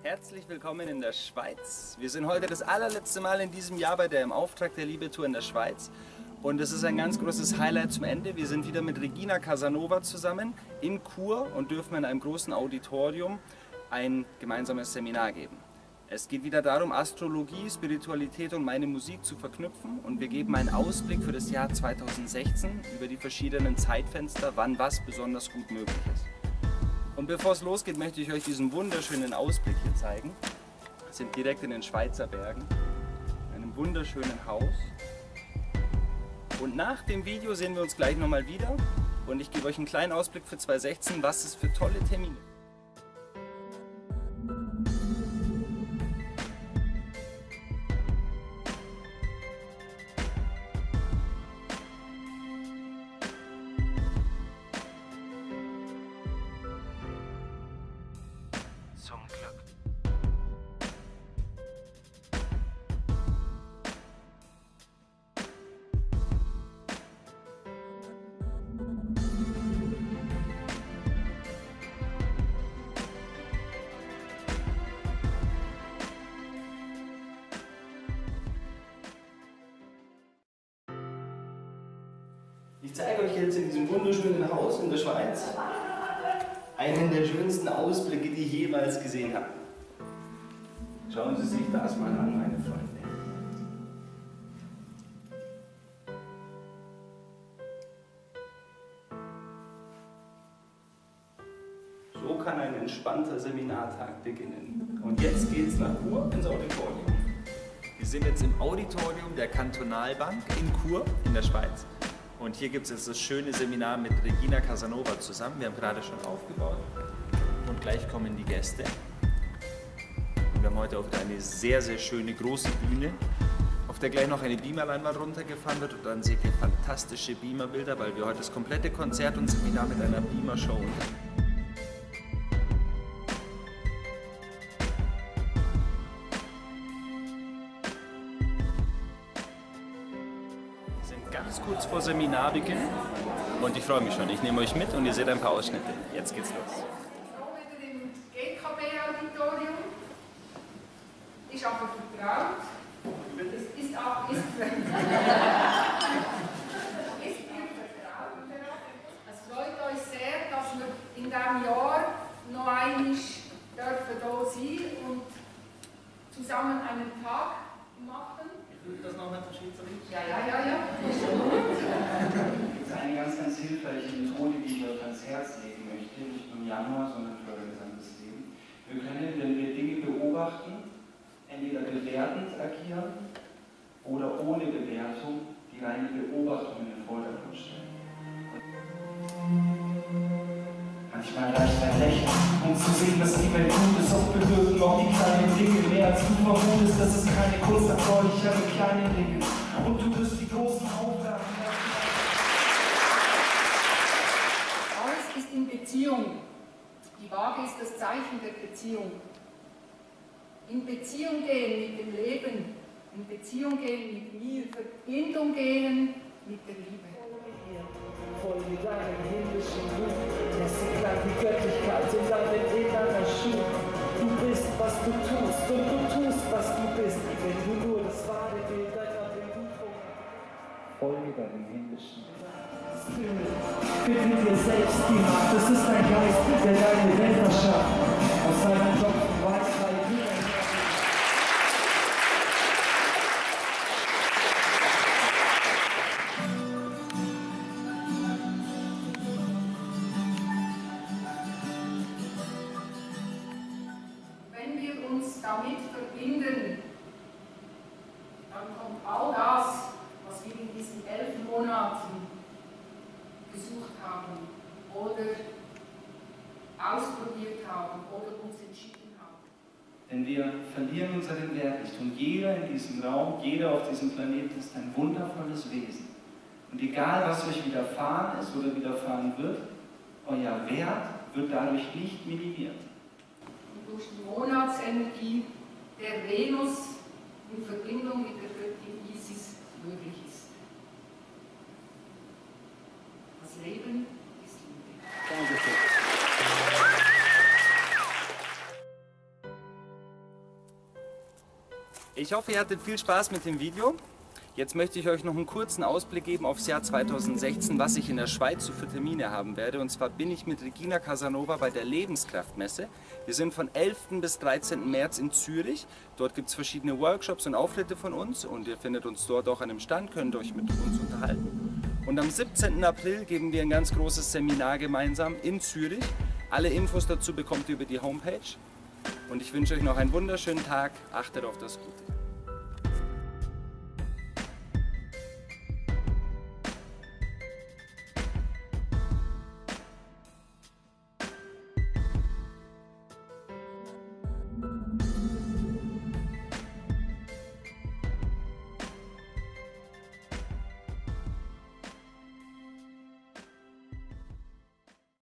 Herzlich willkommen in der Schweiz. Wir sind heute das allerletzte Mal in diesem Jahr bei der Im Auftrag der Liebe Tour in der Schweiz. Und es ist ein ganz großes Highlight zum Ende. Wir sind wieder mit Regina Casanova zusammen in Chur und dürfen in einem großen Auditorium ein gemeinsames Seminar geben. Es geht wieder darum, Astrologie, Spiritualität und meine Musik zu verknüpfen. Und wir geben einen Ausblick für das Jahr 2016 über die verschiedenen Zeitfenster, wann was besonders gut möglich ist. Und bevor es losgeht, möchte ich euch diesen wunderschönen Ausblick hier zeigen. Wir sind direkt in den Schweizer Bergen, in einem wunderschönen Haus. Und nach dem Video sehen wir uns gleich nochmal wieder und ich gebe euch einen kleinen Ausblick für 2016, was es für tolle Termine gibt. Zum Glück. Ich zeige euch jetzt in diesem wunderschönen Haus in der Schweiz einen der schönsten Ausblicke, die ich jemals gesehen habe. Schauen Sie sich das mal an, meine Freunde. So kann ein entspannter Seminartag beginnen. Und jetzt geht's nach Chur ins Auditorium. Wir sind jetzt im Auditorium der Kantonalbank in Chur in der Schweiz. Und hier gibt es jetzt das schöne Seminar mit Regina Casanova zusammen. Wir haben gerade schon aufgebaut und gleich kommen die Gäste. Und wir haben heute auch eine sehr, sehr schöne große Bühne, auf der gleich noch eine Beamerleinwand runtergefahren wird. Und dann seht ihr fantastische Beamerbilder, weil wir heute das komplette Konzert und Seminar mit einer Beamer-Show unternehmen. Ganz kurz vor Seminarbeginn und ich freue mich schon. Ich nehme euch mit und ihr seht ein paar Ausschnitte. Jetzt geht's los. So wieder im GKB-Auditorium. Ist aber vertraut. Es ist auch ist mir vertraut. Es freut euch sehr, dass wir in diesem Jahr noch einmal dürfen hier sein und zusammen einen Tag machen. Das noch mal verschieden? Ja. Das ist eine ganz hilfreiche Methode, die ich euch ans Herz legen möchte, nicht nur im Januar, sondern für euer gesamtes Leben. Wir können, wenn wir Dinge beobachten, entweder bewertend agieren oder ohne Bewertung die reine Beobachtung in den Vordergrund stellen. Manchmal reicht ein Lächeln, um zu sehen, dass die Welt gut ist. Oft bewirken auch die kleinen Dinge mehr, als du vermutest. Das ist keine Kunst, erfreulichere kleine Dinge. Und du wirst die großen Aufgaben. Alles ist in Beziehung. Die Waage ist das Zeichen der Beziehung. In Beziehung gehen mit dem Leben, in Beziehung gehen mit mir, Verbindung gehen mit der Liebe. Folge deinem himmlischen Ruf, lässt sie klang die Göttlichkeit in deinem inneren Schuh. Du bist, was du tust, und du tust, was du bist, wenn du nur das wahre Bild deiner Berufung. Folge deinem himmlischen Spirit. Gib dir selbst die Macht, es ist ein Geist, der deine Welt erschafft. Aus seinem Job Weisheit damit verbinden, dann kommt all das, was wir in diesen 11 Monaten gesucht haben oder ausprobiert haben oder uns entschieden haben. Denn wir verlieren unseren Wert nicht und jeder in diesem Raum, jeder auf diesem Planeten ist ein wundervolles Wesen. Und egal was euch widerfahren ist oder widerfahren wird, euer Wert wird dadurch nicht minimiert. Durch die Monatsenergie der Venus in Verbindung mit der Göttin Isis möglich ist. Das Leben ist Liebe. Danke. Ich hoffe, ihr hattet viel Spaß mit dem Video. Jetzt möchte ich euch noch einen kurzen Ausblick geben aufs Jahr 2016, was ich in der Schweiz so für Termine haben werde. Und zwar bin ich mit Regina Casanova bei der Lebenskraftmesse. Wir sind von 11. bis 13. März in Zürich. Dort gibt es verschiedene Workshops und Auftritte von uns und ihr findet uns dort auch an einem Stand, könnt euch mit uns unterhalten. Und am 17. April geben wir ein ganz großes Seminar gemeinsam in Zürich. Alle Infos dazu bekommt ihr über die Homepage. Und ich wünsche euch noch einen wunderschönen Tag. Achtet auf das Gute.